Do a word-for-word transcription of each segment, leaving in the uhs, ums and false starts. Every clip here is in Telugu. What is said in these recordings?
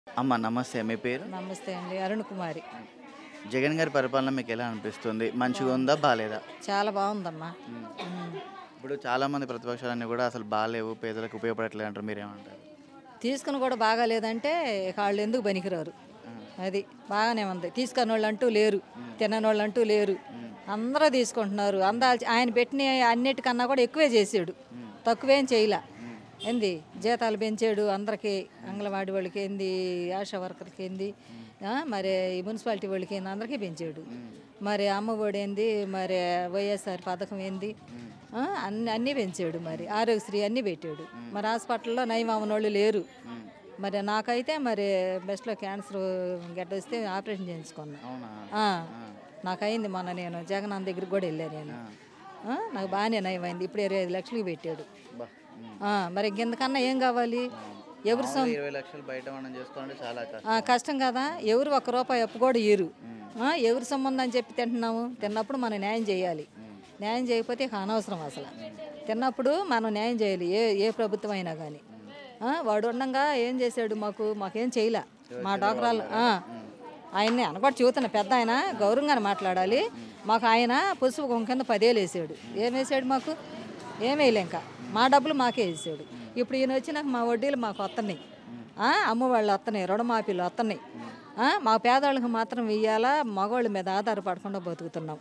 అమ్మ నమస్తే. మీ పేరు? నమస్తే అండి. అరుణ్ కుమారి. జగన్ గారి పరిపాలన మీకు ఎలా అనిపిస్తుంది? మంచిగా ఉందా? బాలేదా? చాలా బాగుందమ్మా. హ్మ్. ఉమ్. ఇప్పుడు చాలామంది ప్రతిపక్షాలన్నీ కూడా అసలు బాలేవు, పేదలకు ఉపయోగపడట్లేదు అంటారు. మీరేమంటారు? తీసుకుని కూడా బాగాలేదంటే ఇక వాళ్ళు ఎందుకు పనికిరారు. అది బాగానే ఉంది. తీసుకుని వాళ్ళు అంటూ లేరు, తినని వాళ్ళు అంటూ లేరు. అందరూ తీసుకుంటున్నారు. అందాల్చి ఆయన పెట్టిన అన్నిటికన్నా కూడా ఎక్కువే చేసాడు, తక్కువేం చేయలే. ఏంది జీతాలు పెంచాడు అందరికీ, అంగన్వాడీ వాళ్ళకి ఏంది, ఆశా వర్కర్కి ఏంది, ఆ, మరి ఈ మున్సిపాలిటీ వాళ్ళకి ఏంది, అందరికీ పెంచాడు. మరి అమ్మఒడి ఏంది, మరి వైఎస్ఆర్ పథకం ఏంది, ఆ, అన్ని అన్నీ పెంచాడు. మరి ఆరోగ్యశ్రీ అన్నీ పెట్టాడు. మరి హాస్పిటల్లో నయం అవ్వని వాళ్ళు లేరు. మరి నాకైతే మరి బెస్ట్లో క్యాన్సర్ గడ్డ వస్తే ఆపరేషన్ చేయించుకున్నా. అవునా? ఆ, నాకు అయింది మొన్న, నేను జగన్ దగ్గరికి కూడా వెళ్ళాను నేను. ఆ, నాకు బాగానే నయమైంది. ఇప్పుడు ఇరవై ఐదు లక్షలకి పెట్టాడు. బా. ఉమ్. ఆ, మరి ఇంకెందుకన్నా ఏం కావాలి? ఎవరు సొం మామూలుగా ఇరవై లక్షలు బయట మనం చేసుకోవాలంటే చాలా కష్టం. ఆ, కష్టం కదా. ఎవరు ఒక్క రూపాయి అప్పు కూడా ఇయ్యరు. ఆ, ఎవరు సంబంధం అని చెప్పి తింటున్నాము. తిన్నప్పుడు మనం న్యాయం చేయాలి. న్యాయం చేయకపోతే ఇక అనవసరం అసలు. తిన్నప్పుడు మనం న్యాయం చేయాలి, ఏ ఏ ప్రభుత్వం అయినా కానీ. వాడు ఉండగా ఏం చేశాడు మాకు? మాకేం చేయలే. మా డాక్టరాలు ఆయన్ని అనకూడదు, చూతున్న పెద్ద ఆయన గౌరవంగానే మాట్లాడాలి. మాకు ఆయన పసుపు కుంకుమ కింద పదేలు వేసాడు. ఏం వేసాడు మాకు? ఏం వేయలే. ఇంకా మా డబ్బులు మాకే వేసాడు. ఇప్పుడు ఈయన వచ్చినాక మా వడ్డీలు మాకు వస్తున్నాయి, అమ్మ వాళ్ళు వస్తున్నాయి, రుణమాఫీలు వస్తున్నాయి. మా పేదవాళ్ళకి మాత్రం ఇయ్యాలా, మగవాళ్ళ మీద ఆధారపడకుండా బతుకుతున్నాం.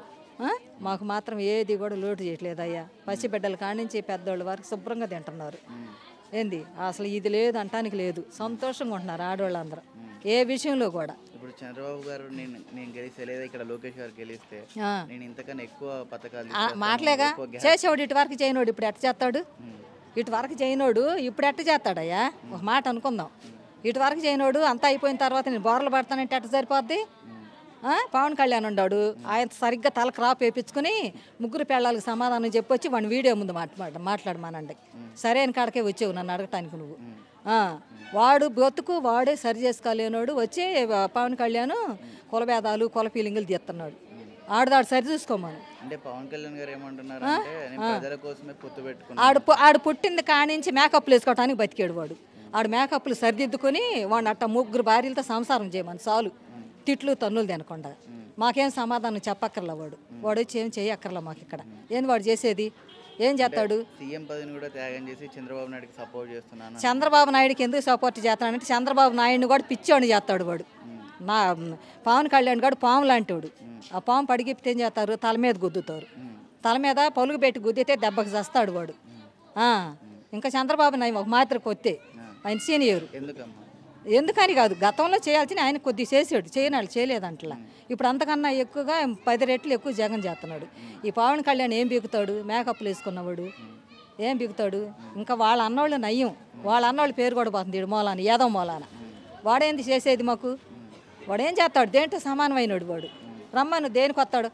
మాకు మాత్రం ఏది కూడా లోటు చేయట్లేదు అయ్యా. పసిబిడ్డల కానించి పెద్దవాళ్ళ వరకు శుభ్రంగా తింటున్నారు. ఏంది అసలు ఇది లేదు అంటానికి లేదు. సంతోషంగా ఉంటున్నారు ఆడవాళ్ళందరూ ఏ విషయంలో కూడా. ఇప్పుడు చంద్రబాబు గారు నేను నేను గెలిస్తే లేదా ఇక్కడ లోకేష్ గారు గెలిస్తే నేను ఇంతకన్నా ఎక్కువ పథకాలు మాటలేగా చేసేవాడు. ఇటు వరకు చేయనోడు ఇప్పుడు ఎట్ట చేస్తాడు? ఇటు వరకు చేయనోడు ఇప్పుడు ఎట్ట చేస్తాడయ్యా? ఒక మాట అనుకుందాం. ఇటు వరకు చేయనోడు అంతా అయిపోయిన తర్వాత నేను బోర్లు పడతానంటే ఎట్ట సరిపోద్ది? పవన్ కళ్యాణ్ ఉన్నాడు, ఆయన సరిగ్గా తల క్రాప్ వేయించుకుని ముగ్గురు పిల్లలకి సమాధానం చెప్పొచ్చి వాడిని వీడియో ముందు మాట్లాడ మాట్లాడమానండి. సరైన కాడకే వచ్చావు నన్ను అడగటానికి నువ్వు. వాడు బతుకు వాడే సరి చేసుకోలేనోడు వచ్చి పవన్ కళ్యాణ్ కులభేదాలు కుల ఫీలింగులు తీస్తున్నాడు. ఆడదాడు సరి చూసుకోమని. అంటే పవన్ కళ్యాణ్ గారు ఏమంటున్నారు అంటే నేను ప్రజల కోసమే పొత్తు పెట్టుకున్నాను. ఆడు ఆడు పుట్టింది కానించి మేకప్లు వేసుకోవడానికి బతికాడు వాడు. ఆడు మేకప్లు సరిదిద్దుకొని వాడిని అట్ట ముగ్గురు భార్యలతో సంసారం చేయమని చాలు. తిట్లు తన్నులు తినకుండా మాకేం సమాధానం చెప్పక్కర్లా. వాడు వాడు వచ్చి ఏం చేయక్కర్లా మాకు ఇక్కడ. ఏంది వాడు చేసేది? ఏం చేస్తాడు? సీఎం పదవిని కూడా త్యాగం చేసి చంద్రబాబు నాయుడుకి సపోర్ట్ చేస్తున్నాను. చంద్రబాబు నాయుడుకి ఎందుకు సపోర్ట్ చేస్తానంటే చంద్రబాబు నాయుడిని కూడా పిచ్చోని చేస్తాడు వాడు. నా పవన్ కళ్యాణ్ గారు పాము లాంటి వాడు. ఆ పాము పడిగిప్తే ఏం చేస్తారు? తల మీద గుద్దుతారు. తల మీద పలుగు పెట్టి గుద్దితే దెబ్బకి చేస్తాడు వాడు. ఇంకా చంద్రబాబు నాయుడు ఒక మాత్ర కొత్తే ఆయన సీనియర్. ఎందుకమ్మా? ఎందుకని కాదు, గతంలో చేయాల్సిన ఆయన కొద్ది చేసాడు, చేయనాడు చేయలేదంటలా. ఇప్పుడు అంతకన్నా ఎక్కువగా పది రెట్లు ఎక్కువ జగన్ చేస్తున్నాడు. ఈ పవన్ కళ్యాణ్ ఏం బీగుతాడు? మేకప్లు వేసుకున్నవాడు ఏం బీగుతాడు? ఇంకా వాళ్ళ అన్నోళ్ళు నయ్యం, వాళ్ళ అన్నోళ్ళ పేరు కూడా పోతుంది ఇడు మూలాన, ఏదో మూలాన. వాడేంది చేసేది మాకు? వాడేం చేస్తాడు? దేంట్లో సమానమైనడు వాడు. రమ్మను దేనికి వస్తాడు?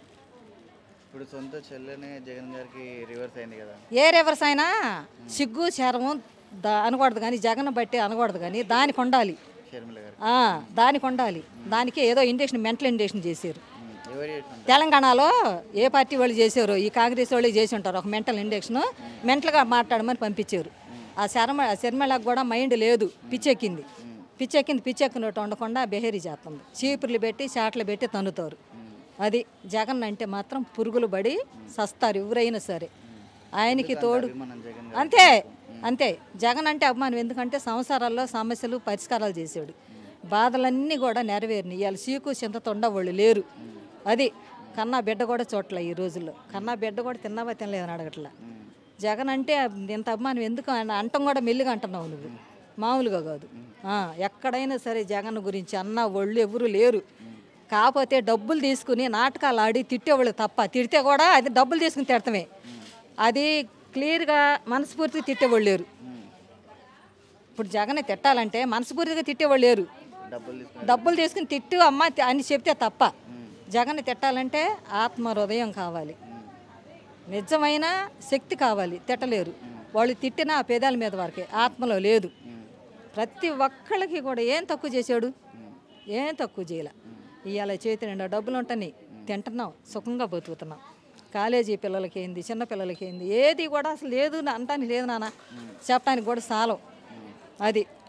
ఇప్పుడు సొంత చెల్లెనే జగన్ గారికి రివర్స్ అయింది కదా. ఏ రివర్స్ అయినా సిగ్గు శరము దా అనకూడదు కానీ, జగన్ బట్టి అనకూడదు కానీ దానికి ఉండాలి. దానికి ఉండాలి. దానికి ఏదో ఇండక్షన్ మెంటల్ ఇండక్షన్ చేశారు తెలంగాణలో. ఏ పార్టీ వాళ్ళు చేశారు? ఈ కాంగ్రెస్ వాళ్ళు చేసి ఉంటారు ఒక మెంటల్ ఇండక్షన్. మెంటల్గా మాట్లాడమని పంపించారు. ఆ శర్మ శర్మలకు కూడా మైండ్ లేదు, పిచ్చెక్కింది. పిచ్చెక్కింది పిచ్చెక్కినట్టు ఉండకుండా బెహేరీ చేస్తుంది. చీపుర్లు పెట్టి చాట్లు పెట్టి తన్నుతారు. అది జగన్ అంటే మాత్రం పురుగులు పడి సస్తారు ఎవరైనా సరే. ఆయనకి తోడు అంతే అంతే. జగన్ అంటే అభిమానం ఎందుకంటే సంసారాల్లో సమస్యలు పరిష్కారాలు చేశాడు. బాధలన్నీ కూడా నెరవేరినాయి. ఇవాళ సీకు చింతతో ఉండవాళ్ళు లేరు. అది కన్నా బిడ్డ కూడా చోట్ల ఈ రోజుల్లో. కన్నా బిడ్డ కూడా తిన్నావా తినలేదని అడగట్లా. జగన్ అంటే ఇంత అభిమానం ఎందుకు అంటం కూడా మెల్లిగా అంటున్నావు నువ్వు, మామూలుగా కాదు. ఎక్కడైనా సరే జగన్ గురించి అన్న వాళ్ళు ఎవరు లేరు. కాకపోతే డబ్బులు తీసుకుని నాటకాలు ఆడి తిట్టేవాళ్ళు తప్ప, తిడితే కూడా అది డబ్బులు తీసుకుని తిడతామే. అది క్లియర్గా మనస్ఫూర్తిగా తిట్టేవాళ్ళు లేరు. ఇప్పుడు జగన్ తిట్టాలంటే మనస్ఫూర్తిగా తిట్టేవాళ్ళు లేరు. డబ్బులు తీసుకుని తిట్టు అమ్మ అని చెప్తే తప్ప. జగన్ తిట్టాలంటే ఆత్మ హృదయం కావాలి, నిజమైన శక్తి కావాలి. తిట్టలేరు వాళ్ళు. తిట్టిన ఆ పేదాల మీద వరకే, ఆత్మలో లేదు. ప్రతి ఒక్కళ్ళకి కూడా ఏం తక్కువ చేశాడు? ఏం తక్కువ చేయలే. ఇవాళ చేతి నిండా డబ్బులు ఉంటాయి, తింటున్నాం, సుఖంగా బతుకుతున్నాం. కాలేజీ పిల్లలకి ఏంది, చిన్న పిల్లలకి ఏంది, ఏది కూడా అసలు లేదు అంటానికి లేదు నాన్న, చెప్పడానికి కూడా సాలం. అది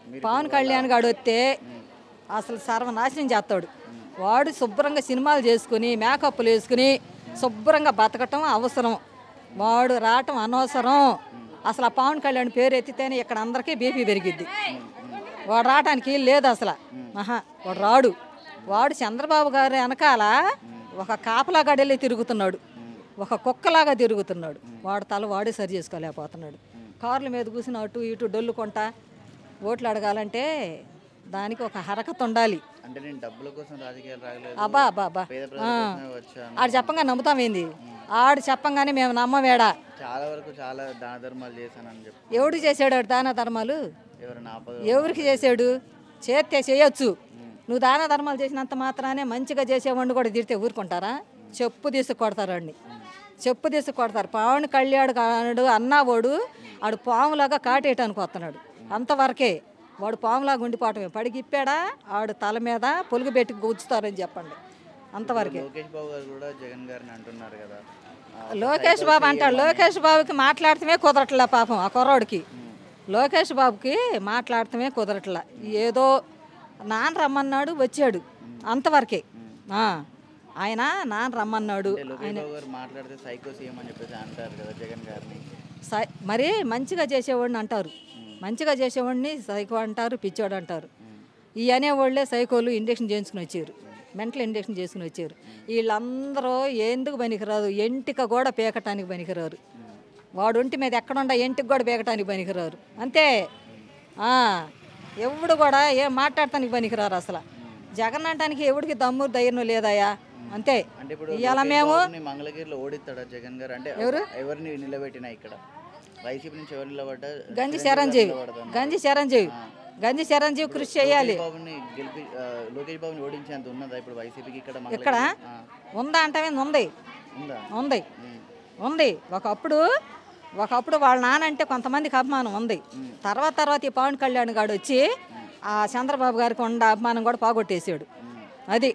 పవన్ కళ్యాణ్ గాడు వస్తే అసలు సర్వనాశనం చేస్తాడు. వాడు శుభ్రంగా సినిమాలు చేసుకుని మేకప్లు వేసుకుని శుభ్రంగా బతకటం అవసరం. వాడు రావటం అనవసరం. అసలు ఆ పవన్ కళ్యాణ్ పేరు ఎత్తితేనే ఇక్కడ అందరికీ బీపీ పెరిగిద్ది. వాడు రావటానికి లేదు అసలు. ఆహా వాడు రాడు. వాడు చంద్రబాబు గారి వెనకాల ఒక కాపలా గడెళ్ళి తిరుగుతున్నాడు, ఒక కుక్కలాగా తిరుగుతున్నాడు. వాడు తల వాడే సరి చేసుకోలేకపోతున్నాడు. కార్ల మీద కూర్చుని అటు ఇటు డొల్లు కొంట ఓట్లు అడగాలంటే దానికి ఒక హరకత్ ఉండాలి. అంటే నేను డబ్బుల కోసం రాజకీయాలు రాగలేదు. అబ్బా అబ్బా అబ్బా ఆడు చెప్పంగా నమ్ముతామేంది? ఆడు చెప్పంగానే మేము నమ్మవేడా? చాలా వరకు చాలా దాన ధర్మాలు చేశానని చెప్పి. ఎవడు చేసాడు ఆడు దాన ధర్మాలు? ఎవరైనా ఎవరికి చేసాడు? చేస్తే చేయొచ్చు. నువ్వు దాన ధర్మాలు చేసినంత మాత్రానే మంచిగా చేసేవాడిని కూడా తిడితే ఊరుకుంటారా? చెప్పు తీసుకు కొడతారు వాడిని, చెప్పు తీసుకు కొడతారు. పవన్ కళ్యాణ్ కాడు అన్నవాడు ఆడు పాములాగా కాటేయటానికి వస్తున్నాడు. అంతవరకే వాడు పాములాగా ఉండిపోవటమే. పడిగిప్పాడా ఆడు తల మీద పొలుగు పెట్టి కూర్చుతారని చెప్పండి, అంతవరకే. లోకేష్ బాబు గారు కూడా జగన్ గారిని అంటున్నారు కదా. లోకేష్ బాబు అంటాడు. లోకేష్ బాబుకి మాట్లాడటమే కుదరట్లా పాపం ఆ కుర్రోడికి. లోకేష్ బాబుకి మాట్లాడటమే కుదరట్లా. ఏదో నాన్న రమ్మన్నాడు వచ్చాడు, అంతవరకే. ఆయన నాన్న రమ్మన్నాడు. మాట్లాడితే సైకో సీఎం అని చెప్పేసి అంటారు కదా జగన్ గారిని. మరి మంచిగా చేసేవాడిని అంటారు, మంచిగా చేసేవాడిని సైకో అంటారు, పిచ్చోడు అంటారు. ఈ అనేవాళ్ళే సైకోలు ఇంజక్షన్ చేయించుకుని వచ్చారు, మెంటల్ ఇంజక్షన్ చేసుకుని వచ్చారు. వీళ్ళందరూ ఎందుకు పనికిరాదు? ఎంటిక కూడా పీకటానికి పనికిరారు. వాడు ఒంటి మీద ఎక్కడుండా ఎంటికి కూడా పీకటానికి పనికిరారు. అంతే. ఎవడు కూడా ఏం మాట్లాడటానికి పనికిరారు అసలు. జగన్ అంటానికి ఎవడికి దమ్ము ధైర్యం లేదయా, అంతే. ఇవాళ మేము మంగళగిరిలో ఓడిస్తాడా జగన్ గారు? అంటే ఎవరు ఎవరిని నిలబెట్టినా ఇక్కడ వైసీపీ నుంచి ఎవరు నిలబడ్డా? గంజి చిరంజీవి, గంజి చిరంజీవి, గంజి చిరంజీవి కృషి చేయాలి. గెలిపి లోకేష్ బాబుని ఓడించేంత ఉన్నదా ఇప్పుడు వైసీపీకి ఇక్కడ? ఇక్కడ ఉందా అంటే ఉంది, ఉంది, ఉంది. ఒకప్పుడు ఒకప్పుడు వాళ్ళ నాన్న అంటే కొంతమందికి అభిమానం ఉంది. తర్వాత తర్వాత ఈ పవన్ కళ్యాణ్ గారు వచ్చి ఆ చంద్రబాబు గారికి ఉండ అభిమానం కూడా పోగొట్టేసాడు. అది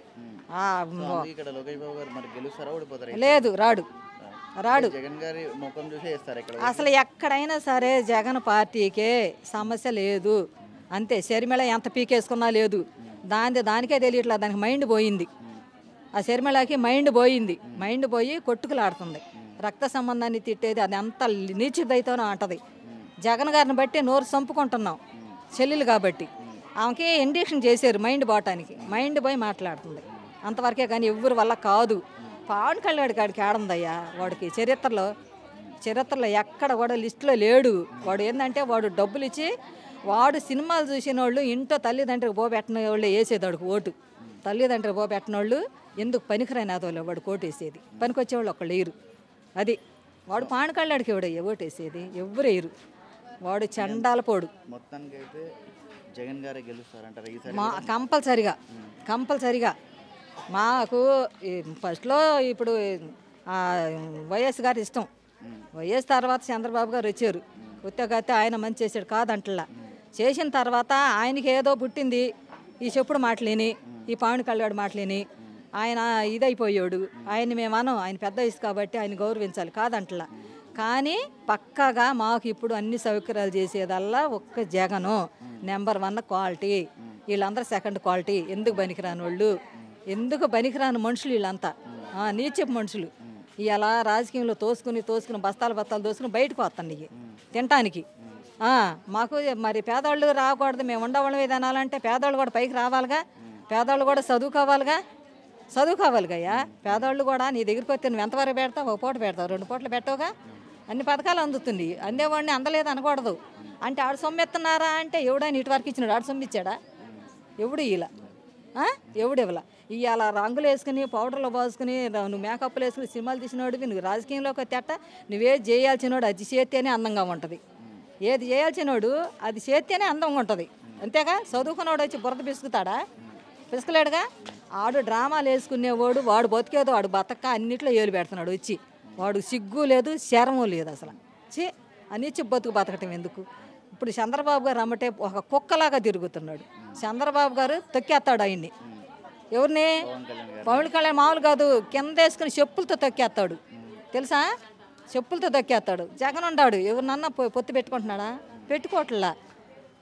లేదు, రాడు, రాడు. జగన్ గారి ముఖం చూసే చేస్తారు ఇక్కడ. అసలు ఎక్కడైనా సరే జగన్ పార్టీకే సమస్య లేదు, అంతే. షర్మిల ఎంత పీకేసుకున్నా లేదు, దాని దానికే తెలియట్లేదు. దానికి మైండ్ పోయింది. ఆ షర్మిలకి మైండ్ పోయింది, మైండ్ పోయి కొట్టుకులాడుతుంది. రక్త సంబంధాన్ని తిట్టేది అది అంత నీచిదైతేనో అంటది. జగన్ గారిని బట్టి నోరు చంపుకుంటున్నాం చెల్లెలు కాబట్టి. ఆమెకి ఇంజక్షన్ చేశారు మైండ్ పోవటానికి, మైండ్ పోయి మాట్లాడుతుంది అంతవరకే. కానీ ఎవరి వల్ల కాదు. పవన్ కళ్యాణ్ గాడికి ఆడందయ్యా. వాడికి చరిత్రలో చరిత్రలో ఎక్కడ కూడా లిస్టులో లేడు. వాడు ఏంటంటే వాడు డబ్బులు ఇచ్చి వాడు సినిమాలు చూసిన వాళ్ళు ఇంట్లో తల్లిదండ్రులకు పోబెట్టిన వాళ్ళు వేసేదాడు ఓటు. తల్లిదండ్రులకు పోబెట్టిన వాళ్ళు ఎందుకు పనికిరాని అదోళ్ళు వాడు కోటు వేసేది. పనికొచ్చేవాళ్ళు ఒకళ్ళు వేయరు. అది వాడు పవన్ కళ్యాణ్కి ఎవడయ్యా ఓటు వేసేది? ఎవరు వేయరు. వాడు చండాల పోడు. మొత్తానికైతే జగన్ గారే గెలుస్తారంటారు ఈసారి? మా కంపల్సరిగా కంపల్సరిగా మాకు ఫస్ట్లో ఇప్పుడు వైఎస్ గారు ఇష్టం. వైఎస్ తర్వాత చంద్రబాబు గారు వచ్చారు. కొత్తగా ఆయన మంచి చేశాడు కాదంటలా. చేసిన తర్వాత ఆయనకి ఏదో పుట్టింది ఈ చెప్పుడు మాటలేని, ఈ పవన్ కళ్యాణ్ మాటలేని ఆయన ఇదైపోయాడు. ఆయన్ని మేము అనం, ఆయన పెద్ద వయసు కాబట్టి ఆయన గౌరవించాలి కాదంటలా. కానీ పక్కాగా మాకు ఇప్పుడు అన్ని సౌకర్యాలు చేసేదల్లా ఒక్క జగను నెంబర్ వన్ క్వాలిటీ. వీళ్ళందరూ సెకండ్ క్వాలిటీ. ఎందుకు పనికిరాని వాళ్ళు, ఎందుకు పనికిరాని మనుషులు వీళ్ళంతా, నీచపు మనుషులు. ఇలా రాజకీయంలో తోసుకుని తోసుకుని బస్తాలు బస్తాలు తోసుకుని బయటకు వస్తాండి తినటానికి. మాకు మరి పేదవాళ్ళు రాకూడదు, మేము ఉండవాళ్ళం ఏదనాలంటే పేదవాళ్ళు కూడా పైకి రావాలిగా, పేదవాళ్ళు కూడా చదువుకోవాలిగా, చదువుకోవాలిగా. పేదవాళ్ళు కూడా నీ దగ్గరికి వస్తే నువ్వు ఎంతవరకు పెడతావు? ఒక పూట పెడతావు, రెండు పూటలు పెట్టవుగా. అన్ని పథకాలు అందుతుంది. అందేవాడిని అందలేదు అనకూడదు. అంటే ఆడు సొమ్మెత్తున్నారా అంటే ఎవడైనా ఇటు వరకు ఇచ్చినాడు, ఆడు సొమ్మిచ్చాడా? ఎవడు ఇలా ఎవడు ఇవ్వాల? ఇవాళ రంగులు వేసుకుని పౌడర్లు పోసుకుని నువ్వు మేకప్లు వేసుకుని సినిమాలు తీసినోడివి నువ్వు రాజకీయంలోకి తెట్ట నువ్వే చేయాల్సినోడు అది చేస్తేనే అందంగా ఉంటుంది. ఏది చేయాల్సినోడు అది చేస్తేనే అందంగా ఉంటుంది, అంతేగా. చదువుకున్నవాడు వచ్చి బురద పిసుకుతాడా? పిసుకలేడుగా. ఆడు డ్రామాలు వేసుకునేవాడు వాడు బతికేదో వాడు బతక అన్నిట్లో ఏలు పెడుతున్నాడు వచ్చి. వాడు సిగ్గు లేదు, శరము లేదు అసలు. చే అనిచ్చి బతుకు బతకటం ఎందుకు? ఇప్పుడు చంద్రబాబు గారు అమ్మటే ఒక కుక్కలాగా తిరుగుతున్నాడు. చంద్రబాబు గారు తొక్కేస్తాడు ఆయన్ని. ఎవరిని? పవన్ కళ్యాణ్ మామూలు కాదు, కింద వేసుకుని చెప్పులతో తొక్కేస్తాడు తెలుసా, చెప్పులతో తొక్కేస్తాడు. జగన్ ఉన్నాడు ఎవరినన్నా పొత్తు పెట్టుకుంటున్నాడా? పెట్టుకోవట్లా.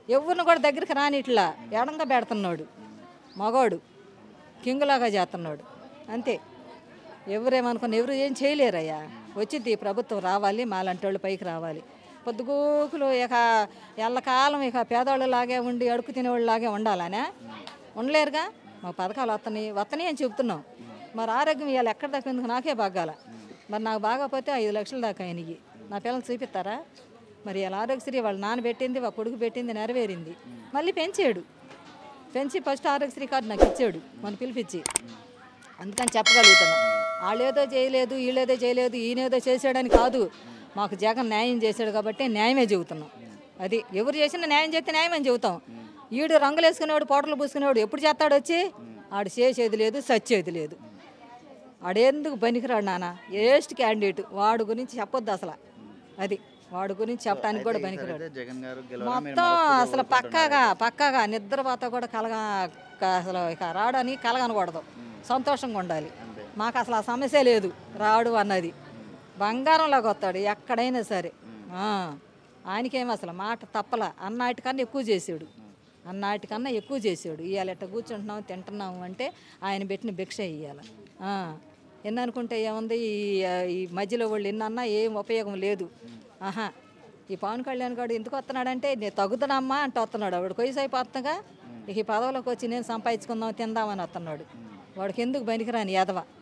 ఎవరిని కూడా దగ్గరికి రాని ఇట్లా ఎడంగా పెడుతున్నాడు మగవాడు కింగులాగా చేస్తున్నాడు అంతే. ఎవరేమనుకున్న ఎవరు ఏం చేయలేరయ్యా. వచ్చింది ఈ ప్రభుత్వం రావాలి, మాలాంటి వాళ్ళు పైకి రావాలి. పొద్దుగోకులు ఇక ఎల్లకాలం ఇక పేదవాళ్ళలాగే ఉండి అడుగు తినేవాళ్ళలాగే ఉండాలనే ఉండలేరుగా. మా పథకాలు వస్తున్నాయి వస్తున్నాయి అని చెప్తున్నాం. మరి ఆరోగ్యం ఇవాళ ఎక్కడ దాకా ఎందుకు నాకే బాగాల. మరి నాకు బాగాపోతే ఐదు లక్షల దాకా అయినాయి. నా పిల్లలు చూపిస్తారా? మరి ఇలా ఆరోగ్యశ్రీ వాళ్ళు నాన్న పెట్టింది ఒక కొడుకు పెట్టింది నెరవేరింది. మళ్ళీ పెంచాడు, పెంచి ఫస్ట్ ఆరోగ్యశ్రీ కార్డు నాకు ఇచ్చాడు మన పిలిపించి. అందుకని చెప్పగలుగుతున్నా. వాళ్ళు ఏదో చేయలేదు వీళ్ళేదో చేయలేదు ఈయనేదో చేసాడని కాదు, మాకు జగన్ న్యాయం చేశాడు కాబట్టి న్యాయమే చెబుతున్నాం. అది ఎవరు చేసినా న్యాయం చేస్తే న్యాయమని చెబుతాం. ఈడు రంగులు వేసుకునేవాడు పోటలు పూసుకునేవాడు ఎప్పుడు చేస్తాడు వచ్చి? ఆడు చేసేది లేదు సచ్చేది లేదు. ఆడేందుకు పనికిరాడు నాన్న, వేస్ట్ క్యాండిడేట్. వాడు గురించి చెప్పొద్దు అసలు. అది వాడు గురించి చెప్పడానికి కూడా పనికిరాడు. మొత్తం అసలు పక్కాగా పక్కాగా నిద్రపోతా కూడా కలగా అసలు ఇక రాడని కలగనకూడదు, సంతోషంగా ఉండాలి. మాకు అసలు ఆ సమస్య లేదు. రాడు అన్నది బంగారంలాగా వస్తాడు ఎక్కడైనా సరే. ఆయనకేమో అసలు మాట తప్పల. అన్నాటికన్నా ఎక్కువ చేసాడు, అన్నాటికన్నా ఎక్కువ చేసాడు. ఇవాళ ఎట్ట కూర్చుంటున్నాం తింటున్నాము అంటే ఆయన పెట్టిన భిక్ష ఇవ్వాలి. ఎన్ని అనుకుంటే ఏముంది, ఈ మధ్యలో వాళ్ళు ఎన్నన్నా ఏం ఉపయోగం లేదు. ఆహా ఈ పవన్ కళ్యాణ్ గారు ఎందుకు వస్తున్నాడంటే నేను తగ్గుతానమ్మా అంటే వస్తున్నాడు. వాడికి వయసు అయిపోతుందిగా, ఇక ఈ పదవులోకి వచ్చి నేను సంపాదించుకుందాం తిందామని వస్తున్నాడు. వాడికి ఎందుకు పనికిరాని ఎదవ.